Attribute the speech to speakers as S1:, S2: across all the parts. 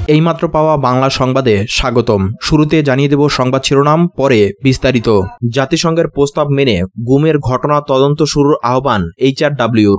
S1: এইমাত্র পাওয়া বাংলা সংবাদে স্বাগতম। শুরুতে জানিয়ে দেব সংবাদ শিরোনাম, পরে বিস্তারিত। জাতিসংঘের প্রস্তাব মেনে গুমের ঘটনা তদন্ত শুরুর আহ্বান HRWর।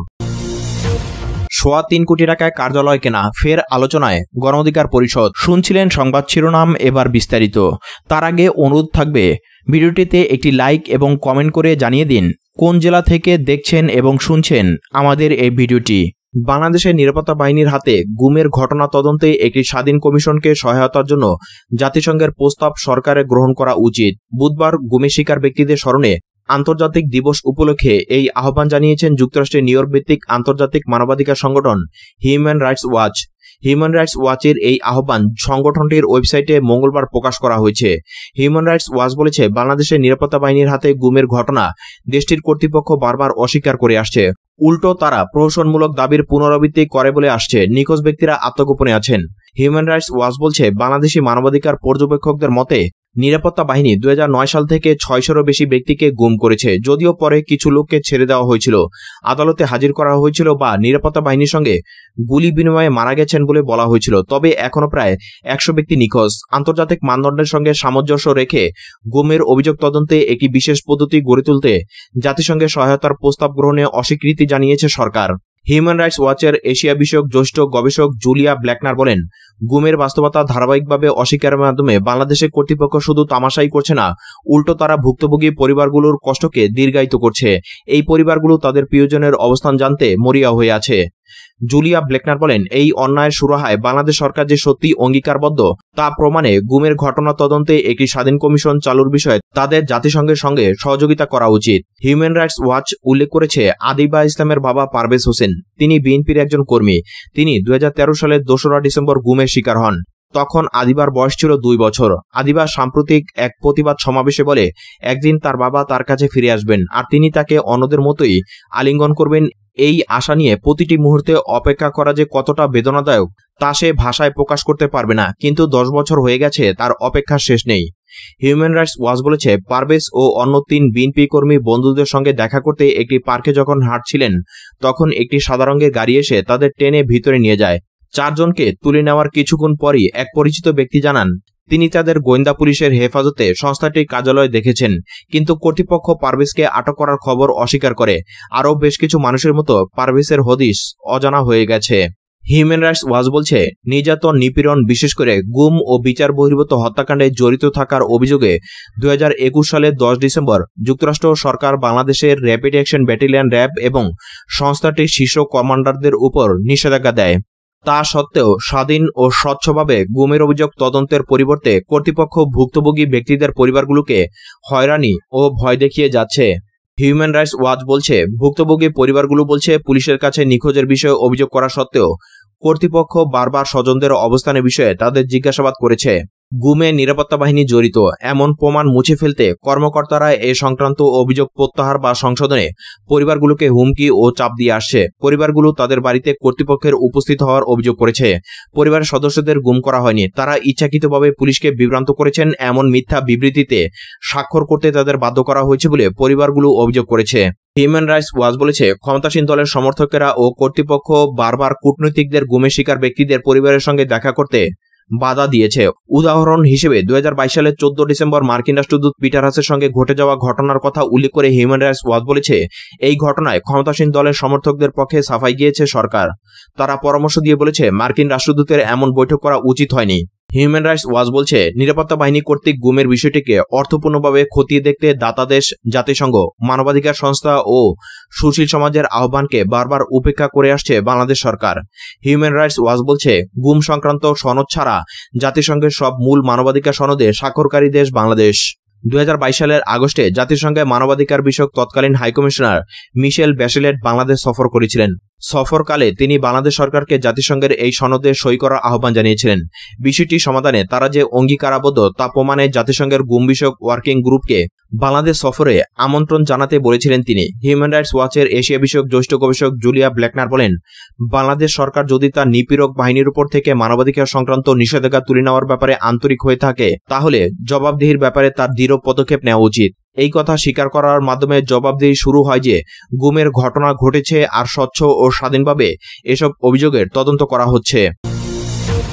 S1: ৩.৫ কোটি টাকায় কার্যালয় কেনা, ফের আলোচনায় গণ অধিকার পরিষদ। শুনছিলেন সংবাদ শিরোনাম, এবার বিস্তারিত। তার আগে অনুরোধ থাকবে ভিডিওটিতে একটি লাইক এবং কমেন্ট করে জানিয়ে দিন কোন জেলা থেকে দেখছেন এবং শুনছেন আমাদের এই ভিডিওটি। বাংলাদেশের নিরাপত্তা বাহিনীর হাতে গুমের ঘটনা তদন্তে একটি স্বাধীন কমিশনকে সহায়তার জন্য জাতিসংঘের প্রস্তাব সরকারের গ্রহণ করা উচিত। বুধবার গুমে শিকার ব্যক্তিদের স্মরণে আন্তর্জাতিক দিবস উপলক্ষে এই আহ্বান জানিয়েছেন যুক্তরাষ্ট্রের নিউ ইয়র্ক ভিত্তিক আন্তর্জাতিক মানবাধিকার সংগঠন Human Rights Watch. Human Rights ওয়াচের এই আহ্বান সংগঠনটির ওয়েবসাইটে মঙ্গলবার প্রকাশ করা হয়েছে। হিউম্যান রাইটস ওয়াচ বলেছে, বাংলাদেশের নিরাপত্তা বাহিনীর হাতে গুমের ঘটনা দেশটির কর্তৃপক্ষ বারবার অস্বীকার করে আসছে। উল্টো তারা প্রহসনমূলক দাবির পুনরাবৃত্তি করে বলে আসছে। নিখোঁজ ব্যক্তিরা আত্মগোপনে আছেন। হিউম্যান রাইটস ওয়াচ বলছে, বাংলাদেশি মানবাধিকার পর্যবেক্ষকদের মতে নিরাপত্তা বাহিনী 2009 সাল থেকে 600-এরও বেশি ব্যক্তিকে গুম করেছে। যদিও পরে কিছু লোককে ছেড়ে দেওয়া হয়েছিল, আদালতে হাজির করা হয়েছিল বা নিরাপত্তা বাহিনীর সঙ্গে গুলি বিনিময়ে মারা গেছেন বলে বলা হয়েছিল, তবে এখনো প্রায় 100 ব্যক্তি নিখোঁজ। আন্তর্জাতিক মানদণ্ডের সঙ্গে সামঞ্জস্য রেখে গুমের অভিযোগ তদন্তে একটি বিশেষ পদ্ধতি গড়ে তুলতে জাতিসংঘের সহায়তার প্রস্তাব গ্রহণে অস্বীকৃতি জানিয়েছে সরকার। হিউম্যান রাইটস ওয়াচের এশিয়া বিষয়ক জ্যেষ্ঠ গবেষক জুলিয়া ব্ল্যাকনার বলেন, গুমের বাস্তবতা ধারাবাহিকভাবে অস্বীকারের মাধ্যমে বাংলাদেশের কর্তৃপক্ষ শুধু তামাশাই করছে না, উল্টো তারা ভুক্তভোগী পরিবারগুলোর কষ্টকে দীর্ঘায়িত করছে। এই পরিবারগুলো তাদের প্রিয়জনের অবস্থান জানতে মরিয়া হয়ে আছে। জুলিয়া ব্ল্যাকনার বলেন, এই অন্যায়ের সুরাহায় বাংলাদেশ সরকার যে সত্যি অঙ্গীকারবদ্ধ তা প্রমাণে গুমের ঘটনা তদন্তে একটি স্বাধীন কমিশন চালুর বিষয়ে তাদের জাতিসংঘের সঙ্গে সহযোগিতা করা উচিত। হিউম্যান রাইটস ওয়াচ উল্লেখ করেছে, আদিবা ইসলামের বাবা পারভেজ হোসেন, তিনি বিএনপির একজন কর্মী। তিনি 2013 সালের 2রা ডিসেম্বর গুমের শিকার হন। তখন আদিবার বয়স ছিল 2 বছর। আদিবা সাম্প্রতিক এক প্রতিবাদ সমাবেশে বলে, একদিন তার বাবা তার কাছে ফিরে আসবেন আর তিনি তাকে অন্যদের মতোই আলিঙ্গন করবেন। এই আশা নিয়ে প্রতিটি মুহূর্তে অপেক্ষা করা যে কতটা বেদনাদায়ক তা সে ভাষায় প্রকাশ করতে পারবে না, কিন্তু 10 বছর হয়ে গেছে, তার অপেক্ষার শেষ নেই। হিউম্যান রাইটস ওয়াচ বলেছে, পারভেজ ও অন্য 3 বিএনপি কর্মী বন্ধুদের সঙ্গে দেখা করতে একটি পার্কে যখন হাঁটছিলেন, তখন একটি সাদা রঙের গাড়ি এসে তাদের টেনে ভিতরে নিয়ে যায়। 4 জনকে তুলে নেওয়ার কিছুক্ষণ পরই এক পরিচিত ব্যক্তি জানান, তিনি তাদের গোয়েন্দা পুলিশের হেফাজতে সংস্থাটির কার্যালয় দেখেছেন, কিন্তু কর্তৃপক্ষ পারভেজকে আটক করার খবর অস্বীকার করে। আরও বেশ কিছু মানুষের মতো পারভেজের হদিশ অজানা হয়ে গেছে। হিউম্যান রাইটস ওয়াচ বলছে, নির্যাতন, নিপীড়ন, বিশেষ করে গুম ও বিচার বহির্ভূত হত্যাকাণ্ডে জড়িত থাকার অভিযোগে 2021 সালের 10 ডিসেম্বর যুক্তরাষ্ট্র সরকার বাংলাদেশের র্যাপিড অ্যাকশন ব্যাটালিয়ন র্যাব এবং সংস্থাটির শীর্ষ কমান্ডারদের উপর নিষেধাজ্ঞা দেয়। তা সত্ত্বেও স্বাধীন ও স্বচ্ছভাবে গুমের অভিযোগ তদন্তের পরিবর্তে কর্তৃপক্ষ ভুক্তভোগী ব্যক্তিদের পরিবারগুলোকে হয়রানি ও ভয় দেখিয়ে যাচ্ছে। হিউম্যান রাইটস ওয়াচ বলছে, ভুক্তভোগী পরিবারগুলো বলছে, পুলিশের কাছে নিখোঁজের বিষয়ে অভিযোগ করা সত্ত্বেও কর্তৃপক্ষ বারবার স্বজনদের অবস্থানের বিষয়ে তাদের জিজ্ঞাসাবাদ করেছে। গুমে নিরাপত্তা বাহিনী জড়িত এমন প্রমাণ মুছে ফেলতে কর্মকর্তারা এ সংক্রান্ত অভিযোগ প্রত্যাহার বা সংশোধনে পরিবারগুলোকে হুমকি ও চাপ দিয়ে আসছে। পরিবারগুলো তাদের বাড়িতে কর্তৃপক্ষের উপস্থিত হওয়ার অভিযোগ করেছে। পরিবারের সদস্যদের গুম করা হয়নি, তারা ইচ্ছাকৃতভাবে পুলিশকে বিভ্রান্ত করেছেন, এমন মিথ্যা বিবৃতিতে স্বাক্ষর করতে তাদের বাধ্য করা হয়েছে বলে পরিবারগুলো অভিযোগ করেছে। হিউম্যান রাইটস ওয়াচ বলেছে, ক্ষমতাসীন দলের সমর্থকেরা ও কর্তৃপক্ষ বারবার কূটনৈতিকদের গুমে শিকার ব্যক্তিদের পরিবারের সঙ্গে দেখা করতে বাধা দিয়েছে। উদাহরণ হিসেবে 2022 সালের 14 ডিসেম্বর মার্কিন রাষ্ট্রদূত পিটার হাসের সঙ্গে ঘটে যাওয়া ঘটনার কথা উল্লেখ করে হিউম্যান রাইটস ওয়াচ বলেছে, এই ঘটনায় ক্ষমতাসীন দলের সমর্থকদের পক্ষে সাফাই গিয়েছে সরকার। তারা পরামর্শ দিয়ে বলেছে, মার্কিন রাষ্ট্রদূতের এমন বৈঠক করা উচিত হয়নি। হিউম্যান রাইটস ওয়াচ বলছে, নিরাপত্তা বাহিনী কর্তৃক গুমের বিষয়টিকে অর্থপূর্ণভাবে খতিয়ে দেখতে দাতাদেশ, জাতিসংঘ, মানবাধিকার সংস্থা ও সুশীল সমাজের আহ্বানকে বারবার উপেক্ষা করে আসছে বাংলাদেশ সরকার। হিউম্যান রাইটস ওয়াচ বলছে, গুম সংক্রান্ত সনদ ছাড়া জাতিসংঘের সব মূল মানবাধিকার সনদে স্বাক্ষরকারী দেশ বাংলাদেশ। 2022 সালের আগস্টে জাতিসংঘে মানবাধিকার বিষয়ক তৎকালীন হাইকমিশনার মিশেল ব্যাশেলেট বাংলাদেশ সফর করেছিলেন। সফরকালে তিনি বাংলাদেশ সরকারকে জাতিসংঘের এই সনদে সই করার আহ্বান জানিয়েছিলেন। বিষয়টি সমাধানে তারা যে অঙ্গীকারাবদ্ধ তা প্রমাণে জাতিসংঘের গুম বিষয়ক ওয়ার্কিং গ্রুপকে বাংলাদেশ সফরে আমন্ত্রণ জানাতে বলেছিলেন তিনি। হিউম্যান রাইটস ওয়াচের এশিয়া বিষয়ক জ্যেষ্ঠ গবেষক জুলিয়া ব্ল্যাকনার বলেন, বাংলাদেশ সরকার যদি তার নিপীড়ক বাহিনীর উপর থেকে মানবাধিকার সংক্রান্ত নিষেধাজ্ঞা তুলে নেওয়ার ব্যাপারে আন্তরিক হয়ে থাকে, তাহলে জবাবদিহির ব্যাপারে তার দৃঢ় পদক্ষেপ নেওয়া উচিত। এই কথা স্বীকার করার মাধ্যমে জবাবদিহি শুরু হয় যে গুমের ঘটনা ঘটেছে আর স্বচ্ছ ও স্বাধীনভাবে এসব অভিযোগের তদন্ত করা হচ্ছে।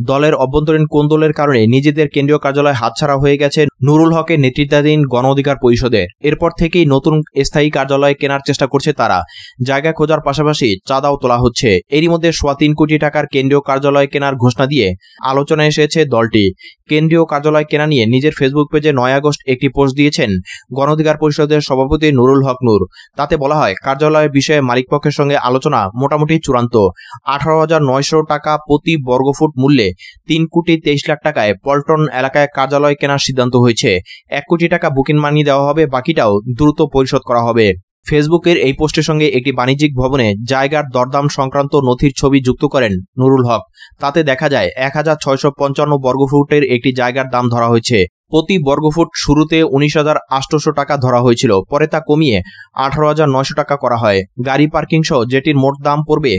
S1: দলের অভ্যন্তরীণ কোন্দলের কারণে নিজেদের কেন্দ্রীয় কার্যালয় হাতছাড়া হয়ে গেছে নুরুল হকের নেতৃত্বাধীন গণ অধিকার পরিষদের। এরপর থেকেই নতুন স্থায়ী কার্যালয় কেনার চেষ্টা করছে তারা। জায়গা খোঁজার পাশাপাশি চাঁদাও তোলা হচ্ছে। এরই মধ্যে 3.25 কোটি টাকার কেন্দ্রীয় কার্যালয় কেনার ঘোষণা দিয়ে আলোচনায় এসেছে দলটি। কেন্দ্রীয় কার্যালয় কেনা নিয়ে নিজের ফেসবুক পেজে 9 আগস্ট একটি পোস্ট দিয়েছেন গণ অধিকার পরিষদের সভাপতি নুরুল হক নূর। তাতে বলা হয়, কার্যালয়ের বিষয়ে মালিকপক্ষের সঙ্গে আলোচনা মোটামুটি চূড়ান্ত। 18,900 টাকা প্রতি বর্গফুট মূল্যে 3 কোটি 23 লাখ টাকায় পল্টন এলাকায় কার্যালয় কেনার সিদ্ধান্ত হয়েছে। 1 কোটি টাকা বুকিং মানি দেওয়া হবে, বাকিটাও দ্রুত পরিশোধ করা হবে। ফেসবুকের এই পোস্টের সঙ্গে একটি বাণিজ্যিক ভবনে জায়গার দরদাম সংক্রান্ত নথির ছবি যুক্ত করেন নুরুল হক। তাতে দেখা যায় 1655 বর্গফুটের একটি জায়গার দাম ধরা হয়েছে। প্রতি বর্গফুট শুরুতে 19,800 টাকা ধরা হয়েছিল, পরে তা কমিয়ে 18,900 টাকা করা হয়। গাড়ি পার্কিং সহ যেটির মোট দাম পড়বে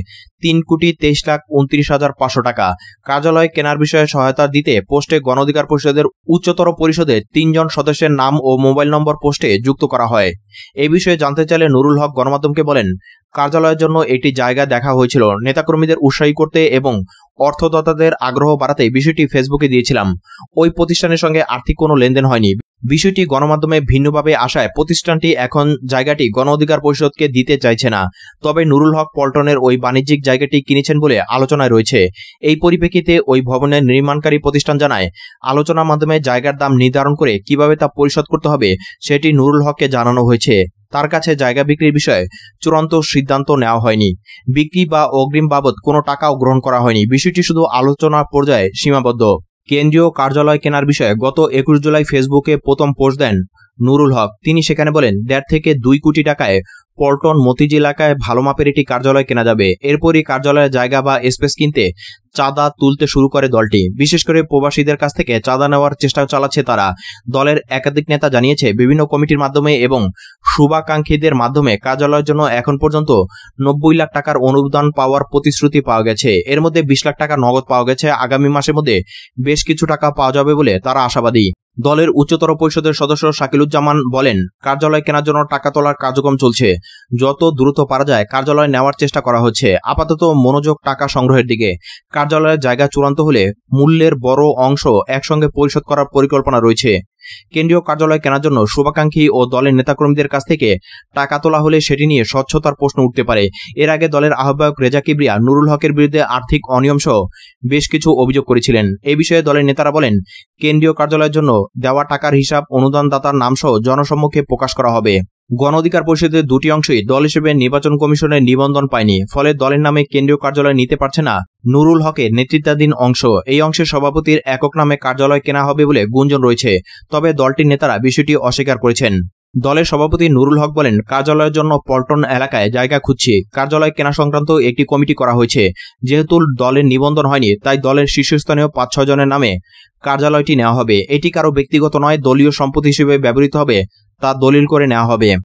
S1: 3,23,29,500 টাকা। কার্যালয় কেনার বিষয়ে সহায়তা দিতে পোস্টে গণ অধিকার পরিষদের উচ্চতর পরিষদের 3 জন সদস্যের নাম ও মোবাইল নম্বর পোস্টে যুক্ত করা হয়। এই বিষয়ে জানতে চাইলে নুরুল হক গণমাধ্যমকে বলেন, কার্যালয়ের জন্য একটি জায়গা দেখা হয়েছিল। নেতাকর্মীদের উৎসাহী করতে এবং অর্থদাতাদের আগ্রহ বাড়াতে বিষয়টি ফেসবুকে দিয়েছিলাম। ওই প্রতিষ্ঠানের সঙ্গে আর্থিক কোনো লেনদেন হয়নি। বিষয়টি গণমাধ্যমে ভিন্নভাবে আসায় প্রতিষ্ঠানটি এখন জায়গাটি গণ অধিকার পরিষদকে দিতে চাইছে না। তবে নুরুল হক পল্টনের ওই বাণিজ্যিক জায়গাটি কিনেছেন বলে আলোচনায় রয়েছে। এই পরিপ্রেক্ষিতে ওই ভবনের নির্মাণকারী প্রতিষ্ঠান জানায়, আলোচনার মাধ্যমে জায়গার দাম নির্ধারণ করে কিভাবে তা পরিশোধ করতে হবে সেটি নুরুল হককে জানানো হয়েছে। তার কাছে জায়গা বিক্রির বিষয়ে চূড়ান্ত সিদ্ধান্ত নেওয়া হয়নি। বিক্রি বা অগ্রিম বাবদ কোনো টাকাও গ্রহণ করা হয়নি। বিষয়টি শুধু আলোচনার পর্যায়ে সীমাবদ্ধ। কেন্দ্রীয় কার্যালয় কেনার বিষয়ে গত 21 জুলাই ফেসবুকে প্রথম পোস্ট দেন নুরুল হক। তিনি সেখানে বলেন, 1.5 থেকে 2 কোটি টাকায় পল্টন মতিঝিল এলাকায় ভালো মাপের একটি কার্যালয় কেনা যাবে। এরপরই কার্যালয়ের জায়গা বা স্পেস কিনতে চাঁদা তুলতে শুরু করে দলটি। বিশেষ করে প্রবাসীদের কাছ থেকে চাঁদা নেওয়ার চেষ্টা চালাচ্ছে তারা। দলের একাধিক নেতা জানিয়েছে, বিভিন্ন কমিটির মাধ্যমে এবং শুভাকাঙ্ক্ষীদের মাধ্যমে কার্যালয়ের জন্য এখন পর্যন্ত 90 লাখ টাকার অনুদান পাওয়ার প্রতিশ্রুতি পাওয়া গেছে। এর মধ্যে 20 লাখ টাকা নগদ পাওয়া গেছে। আগামী মাসের মধ্যে বেশ কিছু টাকা পাওয়া যাবে বলে তারা আশাবাদী। দলের উচ্চতর পরিষদের সদস্য শাকিলুজ্জামান বলেন, কার্যালয় কেনার জন্য টাকা তোলার কার্যক্রম চলছে। যত দ্রুত পারা যায় কার্যালয় নেওয়ার চেষ্টা করা হচ্ছে। আপাতত মনোযোগ টাকা সংগ্রহের দিকে। কার্যালয়ের জায়গা চূড়ান্ত হলে মূল্যের বড় অংশ একসঙ্গে পরিশোধ করার পরিকল্পনা রয়েছে। কেন্দ্রীয় কার্যালয় কেনার জন্য শুভাকাঙ্ক্ষী ও দলের নেতাকর্মীদের কাছ থেকে টাকা তোলা হলে সেটি নিয়ে স্বচ্ছতার প্রশ্ন উঠতে পারে। এর আগে দলের আহ্বায়ক রেজা কিবরিয়া নুরুল হকের বিরুদ্ধে আর্থিক অনিয়ম সহ বেশ কিছু অভিযোগ করেছিলেন। এই বিষয়ে দলের নেতারা বলেন, কেন্দ্রীয় কার্যালয়ের জন্য দেওয়া টাকার হিসাব অনুদানদাতার নামসহ জনসম্মুখে প্রকাশ করা হবে। গণ অধিকার পরিষদের দুটি অংশই দল হিসেবে নির্বাচন কমিশনের নিবন্ধন পায়নি। ফলে দলের নামে কেন্দ্রীয় কার্যালয় নিতে পারছে না নুরুল হকের নেতৃত্বাধীন অংশ। এই অংশের সভাপতির একক নামে কার্যালয় কেনা হবে বলে গুঞ্জন রয়েছে। তবে দলটির নেতারা বিষয়টি অস্বীকার করেছেন। দলের সভাপতি নুরুল হক বলেন, কার্যালয়ের জন্য পল্টন এলাকায় জায়গা খুঁজছি। কার্যালয় কেনা সংক্রান্ত একটি কমিটি করা হয়েছে। যেহেতু দলের নিবন্ধন হয়নি, তাই দলের শীর্ষস্থানীয় 5-6 জনের নামে কার্যালয়টি নেওয়া হবে। এটি কারো ব্যক্তিগত নয়, দলীয় সম্পত্তি হিসেবে ব্যবহৃত হবে তা দলিল করে নেওয়া হবে।